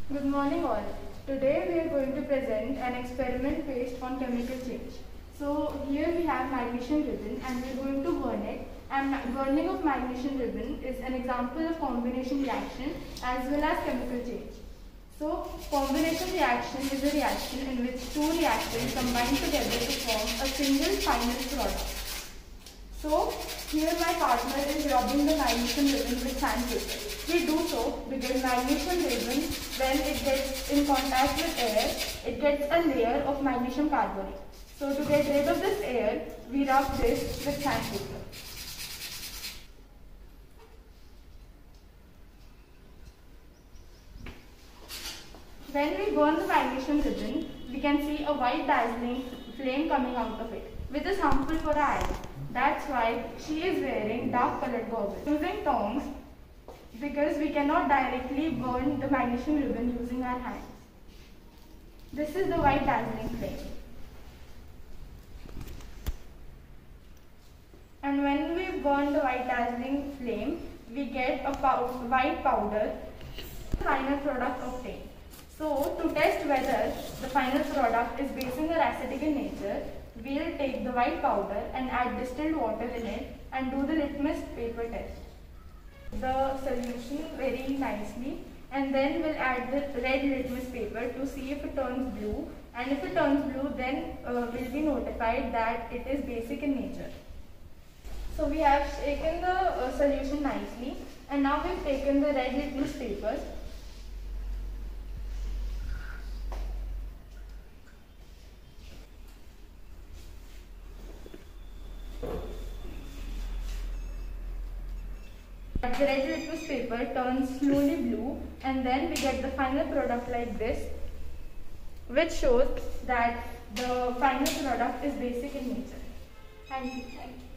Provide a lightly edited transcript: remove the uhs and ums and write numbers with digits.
Good morning all. Today we are going to present an experiment based on chemical change. So here we have magnesium ribbon and we are going to burn it, and burning of magnesium ribbon is an example of combination reaction as well as chemical change. So combination reaction is a reaction in which two reactants combine together to form a single final product. So here my partner is rubbing the magnesium ribbon with sandpaper. We do so because magnesium ribbon, when it gets in contact with air, it gets a layer of magnesium carbonate. So to get rid of this air, we rub this with sandpaper. When we burn the magnesium ribbon, we can see a white dazzling flame coming out of it, which is harmful for our eyes. That's why she is wearing dark colored goggles. Using tongs, because we cannot directly burn the magnesium ribbon using our hands. This is the white dazzling flame. And when we burn the white dazzling flame, we get a white powder, final product obtained. So to test whether the final product is basic or acidic in nature, we will take the white powder and add distilled water in it and do the litmus paper test. The solution very nicely, and then we'll add the red litmus paper to see if it turns blue, and if it turns blue, then we'll be notified that it is basic in nature. So we have taken the solution nicely, and now we've taken the red litmus paper. The red litmus paper turns slowly blue, and then we get the final product like this, which shows that the final product is basic in nature. Thank you.